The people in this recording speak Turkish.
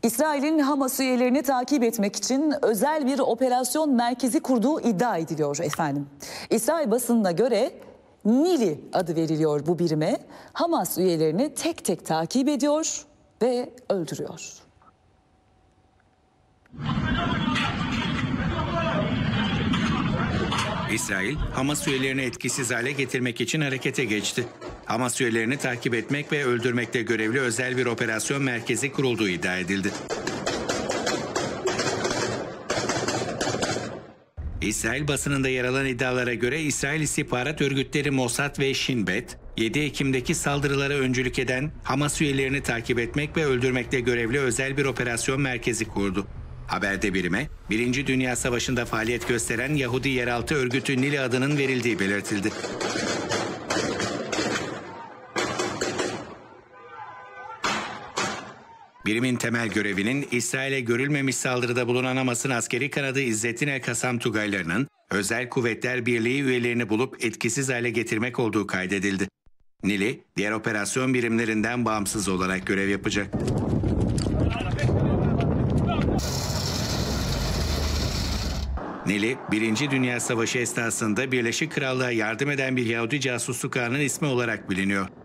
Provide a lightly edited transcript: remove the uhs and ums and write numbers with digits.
İsrail'in Hamas üyelerini takip etmek için özel bir operasyon merkezi kurduğu iddia ediliyor efendim. İsrail basınına göre Nili adı veriliyor bu birime. Hamas üyelerini tek tek takip ediyor ve öldürüyor. İsrail, Hamas üyelerini etkisiz hale getirmek için harekete geçti. Hamas üyelerini takip etmek ve öldürmekte görevli özel bir operasyon merkezi kurulduğu iddia edildi. İsrail basınında yer alan iddialara göre İsrail istihbarat örgütleri Mossad ve Shin Bet, 7 Ekim'deki saldırılara öncülük eden Hamas üyelerini takip etmek ve öldürmekte görevli özel bir operasyon merkezi kurdu. Haberde birime, Birinci Dünya Savaşı'nda faaliyet gösteren Yahudi yeraltı örgütü Nili adının verildiği belirtildi. Birimin temel görevinin İsrail'e görülmemiş saldırıda bulunan Hamas'ın askeri kanadı İzzettin El-Kassam Tugaylarının Özel Kuvvetler Birliği üyelerini bulup etkisiz hale getirmek olduğu kaydedildi. Nili, diğer operasyon birimlerinden bağımsız olarak görev yapacak. Nili, Birinci Dünya Savaşı esnasında Birleşik Krallığa yardım eden bir Yahudi casusluk ağının ismi olarak biliniyor.